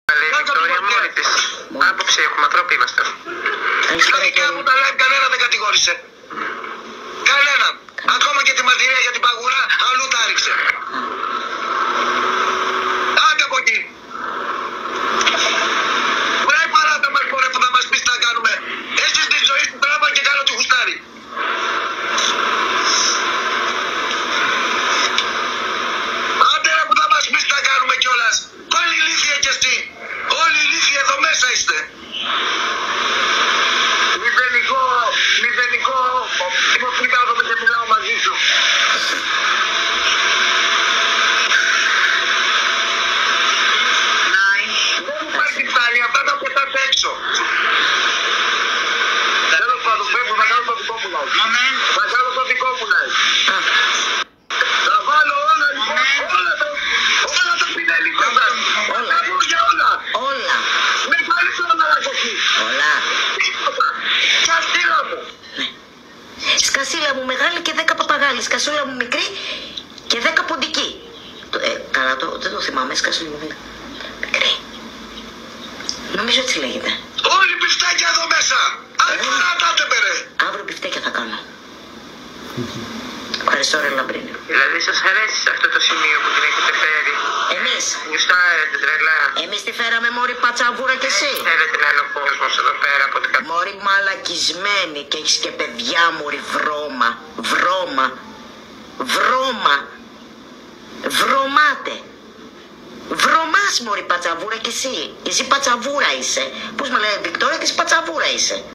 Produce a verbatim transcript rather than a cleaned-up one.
Καλή Βικτόρια, μόνη της. Άποψη έχουμε, ανθρώποι είμαστε. Στα δικά μου τα live κανένα δεν κατηγόρησε. Κανέναν. Ακόμα και τη μαρτυρία για την παγουρά αλλού τα ρίξε. Άντε από εκεί. Βράει παράτα μας μπορεί που θα μας πεις τι να κάνουμε. Εσύ στη ζωή σου τράβα και κάνω τη γουστάρι. Άντε ρε που θα μας πεις τι να κάνουμε κιόλας. Πάλι ηλίθιε κι εσύ. Όλοι ηλίθιοι εδώ μέσα είστε. Μηδενικό, μηδενικό. Είμαι πριν κάθομαι και μιλάω μαζί σου. Δεν μου υπάρχει πάλι, αυτά τα πετάτε έξω. Τέλος πάντων, φεύγω να κάνω το δικό μου live. Θα κάνω το δικό μου live. Θα βάλω όλα λοιπόν, όλα τα, όλα τα πινελίκια σας. Όλα. Για όλα. Όλα. Με πάλι όλα να κοκκί. Όλα. Τίποτα. Σκασίλα μου. Σκασίλα μου μεγάλη και δέκα παπαγάλη. Σκασούλα μου μικρή και δέκα ποντική. Το, ε, καλά, το, δεν το θυμάμαι. Σκασούλα μου μικρή. Νομίζω έτσι λέγεται. Όλοι πιφτάκια εδώ μέσα. Αν παρατάτε περέ. Αύριο πιφτέκια θα κάνω. Ευχαριστώ ρε Λαμπρίνη. Δηλαδή σας αρέσει σε αυτό το σημείο που την έχετε φέρει. Εμείς. Γουστάρετε τρελά. Εμείς τη φέραμε μόρι πατσαβούρα κι εσύ. Θέλετε να είναι ο κόσμος εδώ πέρα από την κατάσταση. Μόρι μαλακισμένη και έχεις και παιδιά μόρι βρώμα. Βρώμα. Βρώμα. Βρωμάτε. Βρωμάς μόρι πατσαβούρα κι εσύ. Εσύ πατσαβούρα είσαι. Πώς με λένε Βικτόρια και εσύ πατσαβούρα είσαι.